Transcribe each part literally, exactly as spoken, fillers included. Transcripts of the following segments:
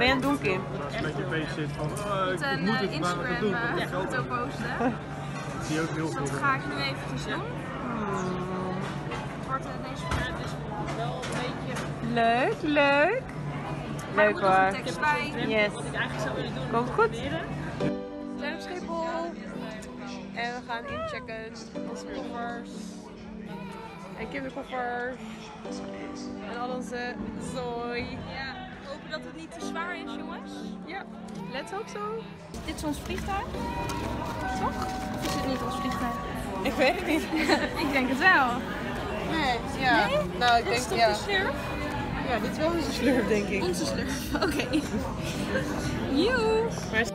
ben je aan het doen, Kim? Als je een beetje bezig zit van, uh, ik een moet het, Instagram maar dat doe ik uh, foto posten. Dat zie je ook heel Dus veel. dat ga ik nu eventjes doen. Wordt uh, deze verhaal dus wel een beetje... Leuk, leuk. Maar Leuk er moet nog hoor. een tekst bij. Yes. Wat ik eigenlijk zou willen doen. Komt goed. We zijn op Schiphol. En we gaan inchecken onze koffers. En kinderkoffers. En al onze zooi. Ja, hopen dat het niet te zwaar is, jongens. Ja, let's hope so. Dit is ons vliegtuig. Toch? Of is dit niet ons vliegtuig? Ik weet het niet. Ik denk het wel. Nee, ja. Nee? Nou, ik Dit is denk toch ja. de slurf? Ja, dit is wel onze slurf, denk ik. Onze slurf, oké. Okay. Joe!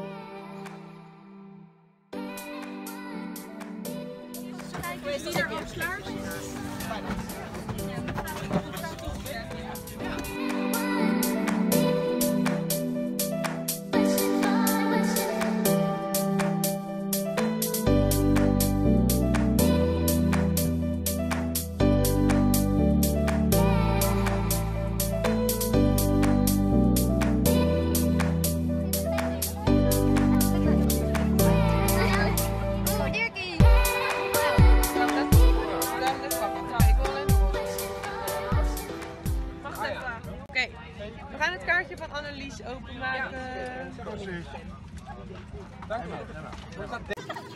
Is die er al klaar? Oké, we gaan het kaartje van Annelies openmaken. Precies. Dank je.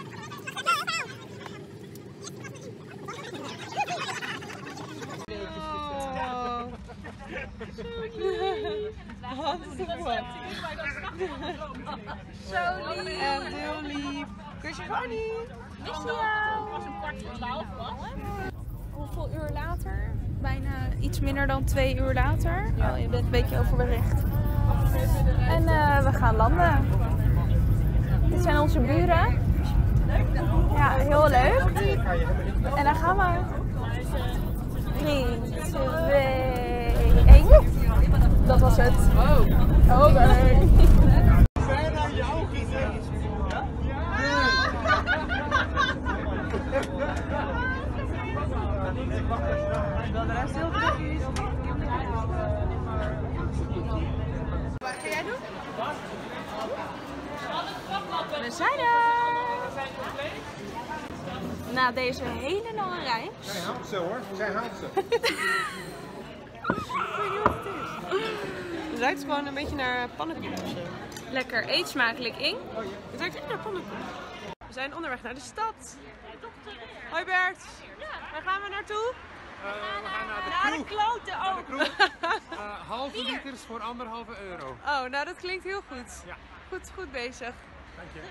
Zo lief! En heel lief. Kusje Ronnie. Mis je jou? Als een kwart voor twaalf was. Hoeveel uur later? Bijna iets minder dan twee uur later. Oh, je bent een beetje overbericht. En uh, we gaan landen. Dit zijn onze buren. Ja, heel leuk. En dan gaan we. drie, twee, één. Dat was het. Oké. Okay. Dat de rest heel druk is. Wat ga jij doen? We zijn er! Na deze hele lange reis. Zij haalt ze hoor, zij haalt ze. Ik weet niet wat het is. Het ruikt gewoon een beetje naar pannenkoek of zo. Lekker, eet smakelijk in. Het ruikt echt naar pannenkoek. We zijn onderweg naar de stad. Hoi Bert. Waar gaan we naartoe? Uh, we gaan naar de Naar de kroeg. kloten Naar ook. de kroeg. Uh, halve liters voor anderhalve euro. Oh, nou dat klinkt heel goed. Ja. Goed, goed bezig. Dank je.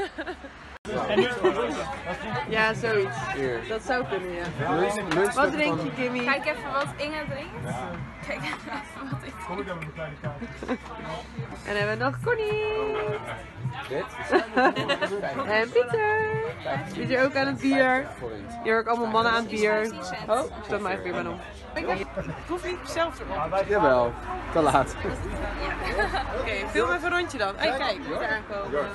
Ja, zoiets. Dat zou kunnen, ja. Wat drink je, Kimmy? Kijk even wat Inge drinkt. Kijk even wat ik Kom ik dan met een kleine kaart. En dan hebben we nog Connie. En Pieter. Pieter ook aan het bier. Hier ook allemaal mannen aan het bier. Oh, ik zet mijn eigen bier bij om. Ik hoef niet zelf te doen. Jawel, te laat. Oké, okay, film even een rondje dan. Hey, kijk, moet eraan komen.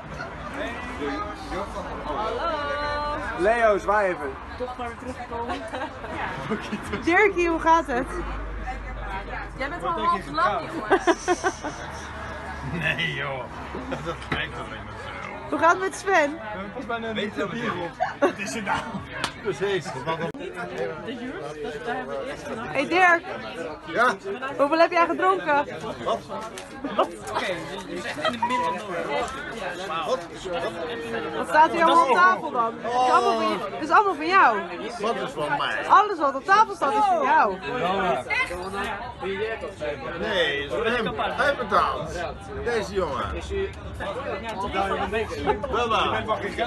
Hallo. Leo, zwaai even. Toch maar weer teruggekomen. Dirkie, hoe gaat het? Jij bent al half lang, jongens. Nee joh, dat lijkt alleen maar zo. Hoe gaat het met Sven? We hebben pas bijna een liter bier op. Wat is er nou? Precies. Hey Dirk, Ja? hoeveel heb jij gedronken? Wat? Oké, dus echt in de middel Wat? Wat staat hier allemaal op tafel dan? Het is allemaal van, je- het is allemaal van jou. Wat is van mij? Alles wat op tafel staat is van jou. Nee, dat is van hem. Hij betaalt. Deze jongen. Wel maar.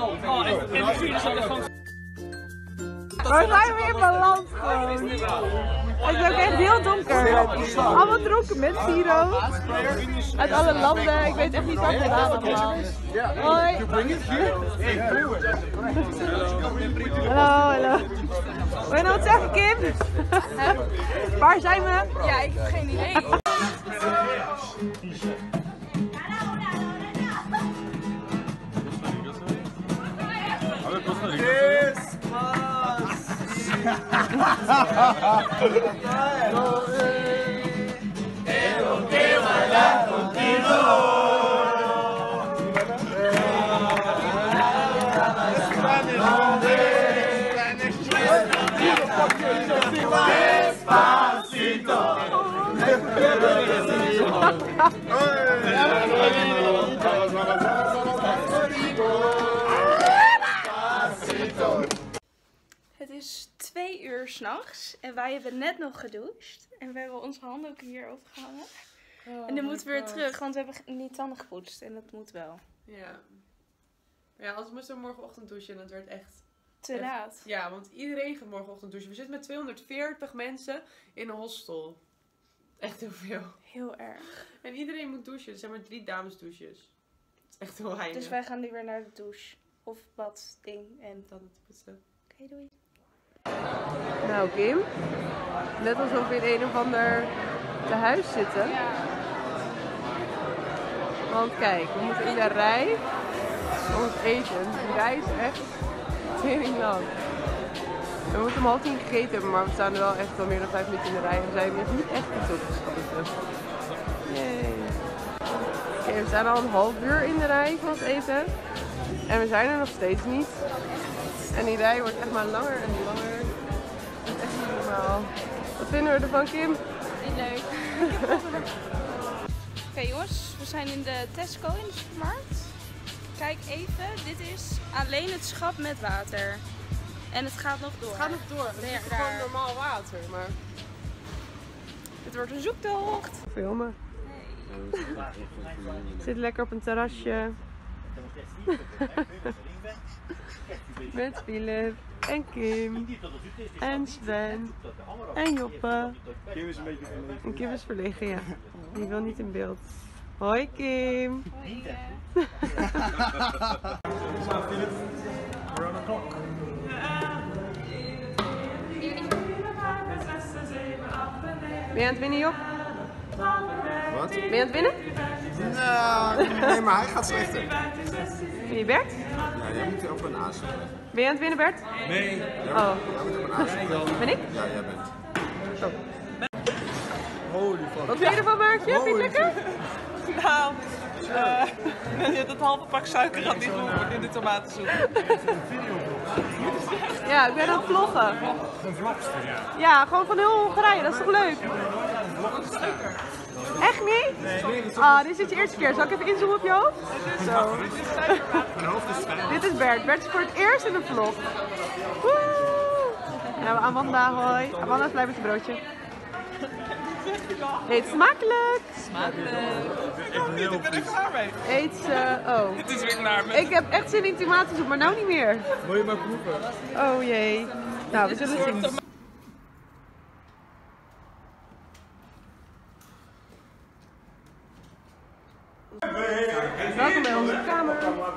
Waar zijn we in beland gewoon? Het is ook echt heel donker. Allemaal dronken mensen hier ook. Uit alle landen. Ik weet echt niet wat gedaan allemaal. Hoi. Hallo, hallo. Wil je nog wat zeggen, Kim? Waar zijn we? Ja, ik heb geen idee. Quiero que bailar contigo. s'nachts. En wij hebben net nog gedoucht. En we hebben onze handen ook hier overgehangen. Oh en dan moeten we weer terug, want we hebben niet tanden gepoetst. En dat moet wel. Ja. Ja, anders moesten we morgenochtend douchen en het werd echt... Te echt- laat. Ja, want iedereen gaat morgenochtend douchen. We zitten met tweehonderdveertig mensen in een hostel. Echt heel veel. Heel erg. En iedereen moet douchen. Er zijn maar drie damesdouches. Het is echt heel weinig. Dus wij gaan nu weer naar de douche. Of bad, ding. En Dan te poetsen. oké, doei. Nou Kim, net alsof we in een of ander tehuis zitten. Want kijk, we moeten in de rij om het eten. De rij is echt tering lang. We moeten om half tien gegeten hebben, maar we staan er wel echt al meer dan vijf minuten in de rij. En we zijn nog niet echt iets opgeschoten. Yay. Oké, we staan al een half uur in de rij voor het eten. En we zijn er nog steeds niet. En die rij wordt echt maar langer en langer. Dat is echt niet normaal. Wat vinden we ervan, Kim? Niet leuk. Oké jongens, we zijn in de Tesco in de supermarkt. Kijk even, dit is alleen het schap met water. En het gaat nog door. Het gaat nog door. Het Nee, is daar. gewoon normaal water, maar... Het wordt een zoektocht. Filmen. Zit lekker op een terrasje. Met Philip en Kim en Sven en Joppe. Kim is een beetje verlegen. En Kim is verlegen, ja. Die wil niet in beeld. Hoi Kim. Ben je aan het winnen, Job? Wat? Ben je aan het winnen? Nou, nee, maar hij gaat slechter. Ben je Bert? Ja, jij moet op een aas leggen. Ben je aan het winnen, Bert? Nee. Oh, Jij moet op een aas leggen. ben ik? Ja, jij bent. Zo. Holy fuck. Wat vind je ervan, Maartje? Vind je het lekker? Nou, uh, dat halve pak suiker gaat niet goed in de tomatensoep. Ja, ik ben aan het vloggen. Een vlogster, ja. Ja, gewoon van heel Hongarije, dat is toch leuk? Echt niet? Ah, dit is je eerste keer. Zal ik even inzoomen op je hoofd? Zo. Mijn hoofd is fijn. Dit is Bert. Bert is voor het eerst in een vlog. Woe! En dan Amanda, hoi. Amanda is blij met je broodje. Eet smakelijk. Ik ben er klaar mee. Eet ze. Oh. Het is weer klaar met. Ik heb echt zin in tomatensoep, maar nou niet meer. Wil je maar proeven? Oh jee. Nou, we zullen zien. Welkom bij onze kamer.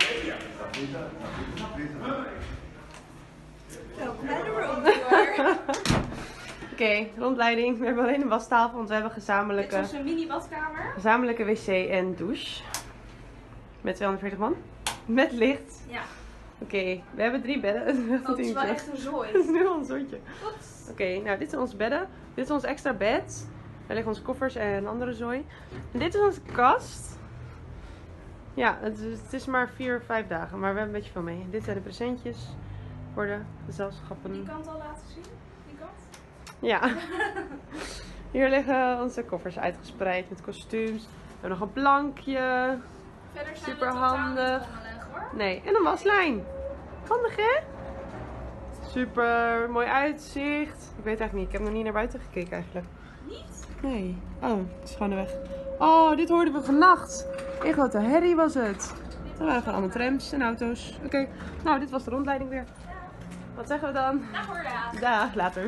Oké, okay, rondleiding. We hebben alleen een wastafel, want we hebben gezamenlijke, Dit is onze mini badkamer. gezamenlijke wc en douche. Met tweehonderdveertig man. Met licht. Ja. Oké, okay, we hebben drie bedden. Oh, het is wel echt een zooi. Het is nu al een zooitje. Oké, okay, nou dit zijn onze bedden. Dit is ons extra bed. Daar liggen onze koffers en andere zooi. En dit is onze kast. Ja, het is, het is maar vier, vijf dagen, maar we hebben een beetje veel mee. Dit zijn de presentjes voor de gezelschappen. Die kant al laten zien? Die kant? Ja. Hier liggen onze koffers uitgespreid met kostuums. We hebben nog een plankje. Verder zijn Super we totaal handig. niet handig, hoor. Nee, en een waslijn. Handig hè? Super mooi uitzicht. Ik weet eigenlijk niet, ik heb nog niet naar buiten gekeken eigenlijk. Niet? Nee. Oh, het is gewoon de weg. Oh, dit hoorden we vannacht. Een grote herrie was het. Er waren gewoon allemaal trams en auto's. Oké, okay. Nou dit was de rondleiding weer. Wat zeggen we dan? Dag hoor, dag. Dag, later.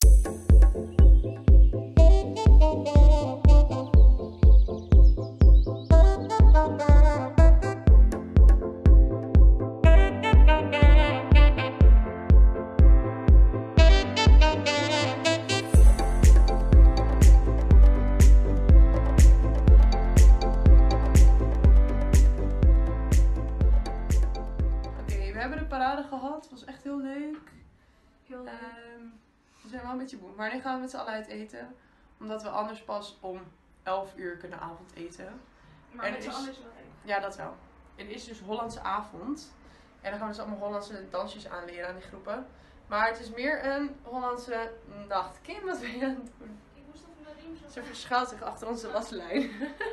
Parade gehad. Het was echt heel leuk. Heel leuk. Um, we zijn wel een beetje moe. Maar nu gaan we met z'n allen uit eten. Omdat we anders pas om elf uur kunnen avondeten. Maar en met z'n is... allen is wel leuk. Ja, dat wel. Er is dus Hollandse avond. En dan gaan we dus allemaal Hollandse dansjes aanleren aan die groepen. Maar het is meer een Hollandse nacht. Kim, wat ben je aan het doen? Ik moest even de riem zo. Ze verschuilt zich achter onze waslijn.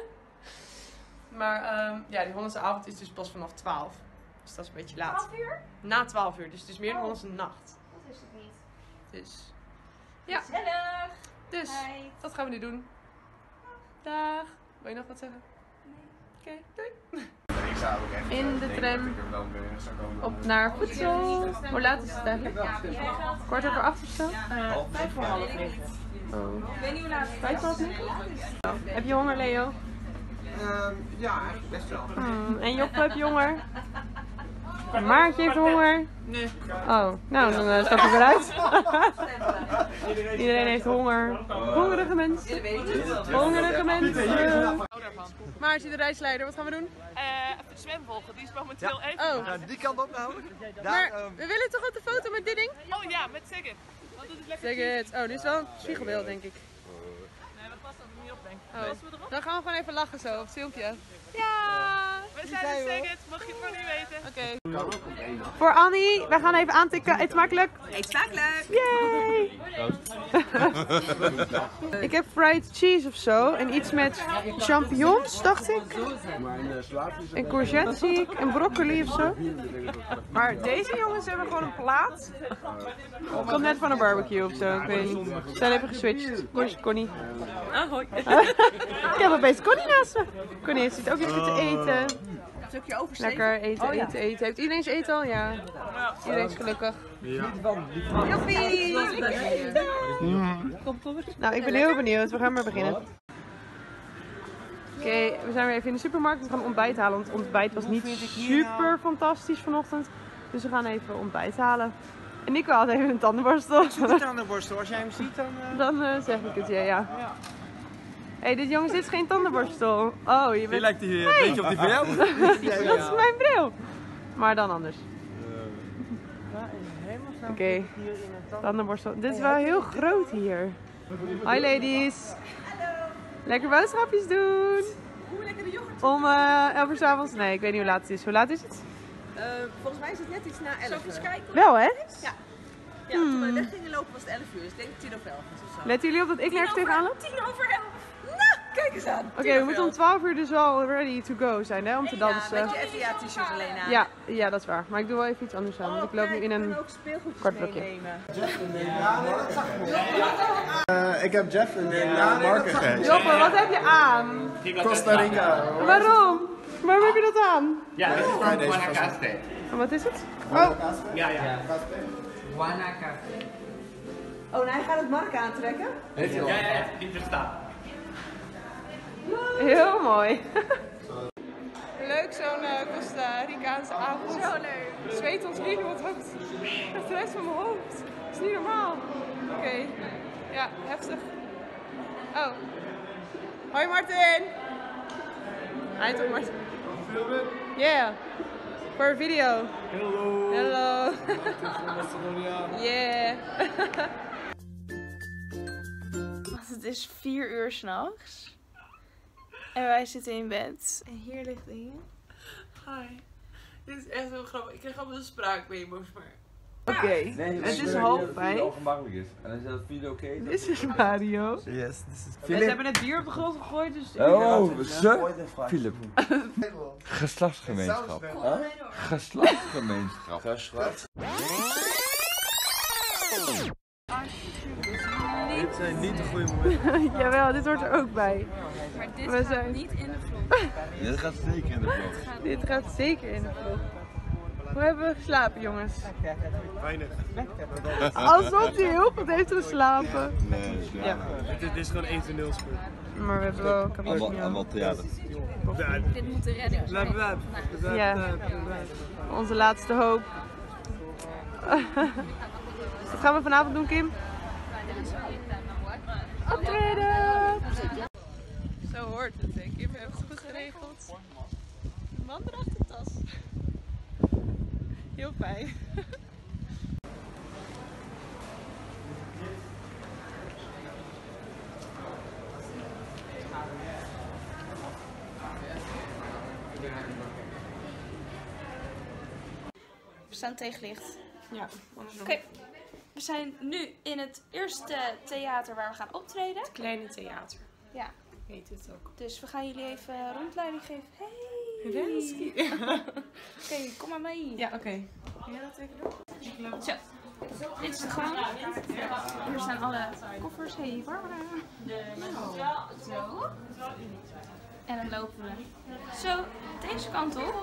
Maar um, ja, die Hollandse avond is dus pas vanaf twaalf. Dus dat is een beetje laat. twaalf uur? Na twaalf uur, dus het is meer een Oh. Hollandse nacht. Dat is het niet. Dus Ja. Gezellig. Dus, Hi. dat gaan we nu doen. Dag. Wil je nog wat zeggen? Oké, doei. In de tram op naar voedsel. Hoe laat is het eigenlijk? Kwart over acht of zo? Uh, vijf voor half negen. Oh. Ik weet niet hoe laat het Vijf voor half negen? Heb je honger, Leo? Um, ja, eigenlijk best wel. Hmm. En Joppe, heb je honger? Maartje heeft honger? Nee. Oh, nou dan uh, stap je weer uit. Iedereen heeft honger. Hongerige mensen. Hongerige mensen. Maartje, de reisleider, wat gaan we doen? Uh, even de zwem volgen, die is momenteel even. Oh, Ja, die kant op namelijk. maar Daar, um, we willen toch op de foto met dit ding? Oh ja, met Sigget. Want dat is lekker. Zeg het. Oh, dit is wel een spiegelbeeld, denk ik. Nee, dat past er niet op, denk ik. Oh. Passen we erop? Dan gaan we gewoon even lachen zo op het filmpje. Ja! We zijn de Sigget, mag je het maar niet weten. Oké. Voor Annie, wij gaan even aantikken. Eet smakelijk. Eet smakelijk! Yay! Ik heb fried cheese of zo en iets met champignons, dacht ik. En courgette zie ik en broccoli of zo. Maar deze jongens hebben gewoon een plaat. Het komt net van een barbecue of zo, ik weet niet. Ze zijn even geswitcht. Connie. Connie. Ahoi. Ik heb opeens Connie naast me. Connie heeft zit ook even te eten. Een stukje oversteken. Lekker eten, eten, eten. Heeft iedereen zijn eten al? Ja. Iedereen is gelukkig. Joppie! Nou, ik ben heel benieuwd. We gaan maar beginnen. Oké, okay, we zijn weer even in de supermarkt. We gaan ontbijt halen, want het ontbijt was niet super fantastisch vanochtend. Dus we gaan even ontbijt halen. En Nico had even een tandenborstel. Een tandenborstel, als jij hem ziet dan... Uh... Dan uh, zeg ik het, ja. ja. Hé, hey, dit jongens, dit is geen tandenborstel. Oh, je bent... die lijkt hier een hey. beetje op die van jou. Dat is mijn bril. Maar dan anders. Oké, okay. Tandenborstel. Dit is wel heel groot hier. Hi ladies. Lekker boodschapjes doen. Om uh, elf uur 's avonds. Nee, ik weet niet hoe laat het is. Hoe laat is het? Uh, volgens mij is het net iets na elf uur. Wel hè? Ja. Ja, toen we weg gingen lopen was het elf uur. Dus ik denk tien over elf of zo. Letten jullie op dat ik nergens tegenaan loop? tien over elf. Nou, kijk eens aan. Oké, okay, we moeten om twaalf uur dus al ready to go zijn hè, om te dansen. Ja, met je F I A t-shirt alleen aan. Ja, ja, dat is waar. Maar ik doe wel even iets anders aan, want ik loop nu in een kort broekje. Uh, ik heb Jeff en uh, Mark gegeven. Joppe, wat heb je aan? Costa Rica. Waarom? Waarom heb je dat aan? Ja, dat is gewoon Guanacaste. En wat is het? Oh. Ja, ja. Guanacaste. Oh, en hij gaat het Mark aantrekken? Ja, ja, die verstaan. Heel mooi. Leuk zo'n uh, Costa Ricaanse avond. Zo leuk. Zweet ons niet op het hoofd. Het rest van mijn hoofd. Dat is niet normaal. Oké. Okay. Ja, heftig. Oh. Hoi Martin. Hi toch Martin. Yeah. For a video. Hello. Hello. Yeah. Het is vier uur 's nachts. En wij zitten in bed. En hier ligt hij. Hi. Dit is echt heel grappig. Ik krijg allemaal spraakmemo's, maar... Oké, Okay. nee, het is half vijf. Het ongemakkelijk is. En dan is dat video oké. Okay, Dit is Mario. Yes, this is Philip. Ze hebben het bier op de grond gegooid, dus... Oh, ze? Philip. Geslachtsgemeenschap. Huh? Geslachtsgemeenschap. Geslacht. Dit zijn niet de goede momenten. Jawel, dit hoort er ook bij. Maar dit We gaat zijn... niet in de vlog. Dit gaat zeker in de vlog. Dit gaat zeker in de vlog. Hoe hebben we geslapen, jongens? Weinig. Alsof hij heel goed heeft geslapen. Nee, ja. Ja. Dit, dit is gewoon één toneelspel. Maar we hebben wel Allemaal, cappuccino. allemaal theater. Ja, Dit moet de redding Blab, zijn. blab. Blab, Ja. blab, blab. Onze laatste hoop. Wat gaan we vanavond doen, Kim? Optreden! Zo hoort het, hè. Kim heeft het goed geregeld. De man draagt de tas. Heel fijn. We staan tegenlicht. Ja, Oké, we zijn nu in het eerste theater waar we gaan optreden. kleine theater. Ja, Heet het ook. dus we gaan jullie even rondleiding geven. Hey! Renski. Oké, kom maar mee. Ja, oké. Okay. Kun jij dat even doen? Zo, Dit is de gang. Hier staan alle koffers. Hey, Barbara. Zo. En dan lopen we zo deze kant op.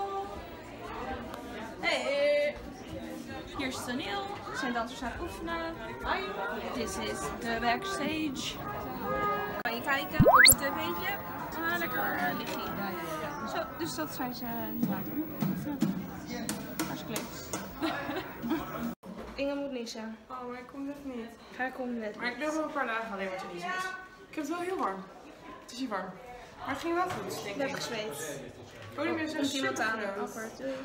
Hey. Hier is het toneel. Er zijn dansers aan het oefenen. Dit is de backstage. Kan je kijken op het tv'tje. Ah, lekker uh, liggen. Zo, dus dat zijn ze nu aan het doen. Hartstikke leuk. Inge moet niezen. Oh, maar ik kom net niet. Ga ik om net. Maar ik loop al een paar dagen alleen maar te niezen. Dus ik heb het wel heel warm. Het is hier warm. Maar het ging wel goed, denk ik. Ik heb gezweet. Het podium is echt Komt iemand aan. super groot. Apart. Doei.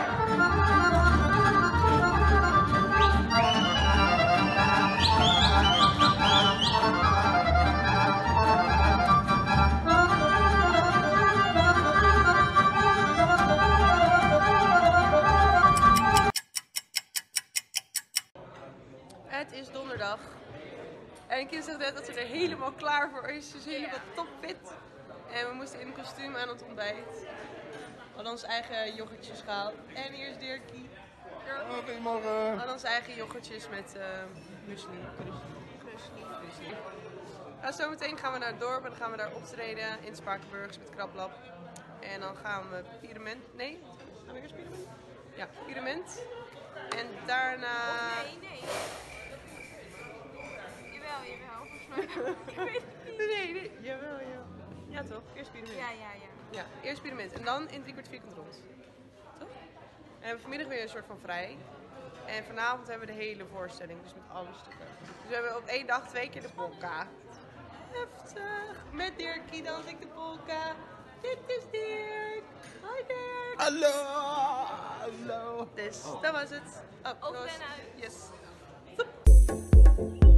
Het is donderdag. En Kim zegt net dat ze er helemaal klaar voor is. Ze is helemaal topfit. En we moesten in een kostuum aan het ontbijt. We hadden onze eigen yoghurtjes gehaald. En hier is Dirkie. Goedemorgen. We hadden onze eigen yoghurtjes met uh, muesli. Muesli. Muesli. Nou, zometeen gaan we naar het dorp en dan gaan we daar optreden in Spakenburgs met Kraplab. En dan gaan we Pyramid. Nee? Gaan we eerst Pyramid? Ja, Pyramid. En daarna... Nee, nee. Jawel, jawel. Volgens mij. Ik weet het niet. Nee, nee. Jawel, jawel. Ja toch? Eerst Pyramid. Ja, ja, ja. Ja, eerst Pyramid. En dan in drie kwart vierkant rond. Toch? En we hebben vanmiddag weer een soort van vrij. En vanavond hebben we de hele voorstelling, dus met alle stukken. Dus we hebben op één dag twee keer de polka. Heftig. Met Dirkie dans ik de polka. Dit is Dirk. Hoi Dirk. Hallo. Hallo. Dus dat was het. Oh, Over dat was- en uit. Yes. Stop.